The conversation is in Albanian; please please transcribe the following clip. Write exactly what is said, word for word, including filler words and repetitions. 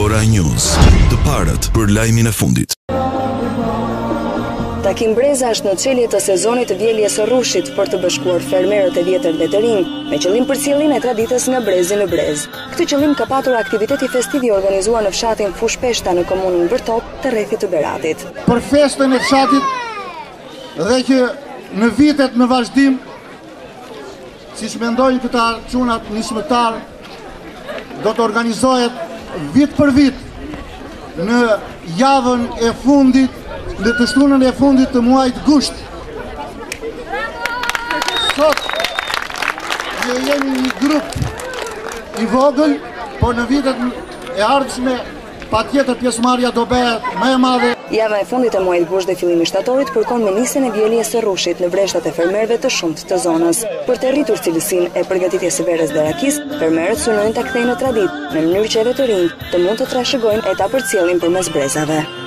Ora News, të parët për lajmin e fundit. Takim Breza është në çelje të sezonit të vjeljes së rrushit për të bashkuar fermerët e vjetër dhe të rinj, me qëllim përcjelljen e traditës nga brezi në brez. Këtë qëllim ka patur aktiviteti festiv i organizuar në fshatin Fush Peshta në komunën Vërtop të rrethit të Beratit. Për festën e fshatit dhe që në vitet në vazhdim, si që mendojnë këta çunat nismëtar, do të organizohet vit për vit në javën e fundit, në të shtunën e fundit të muajit gusht. Sot ne jemi një grup i vogël, por në vitet e ardhshme patjetër pjesëmarrja do bëhet më e madhe. Java e fundit e muajit gusht dhe fillimi shtatorit përkon me nisjen e vjeljes së rrushit në breshtat e fermerëve të shumtë të zonës. Për të rritur cilësinë e përgatitjes së verës dhe rakis, fermerët synojnë ta kthejnë në traditë, në mënyrë që edhe të rinj të mund të trashëgojnë e ta përcjellin përmes brezave.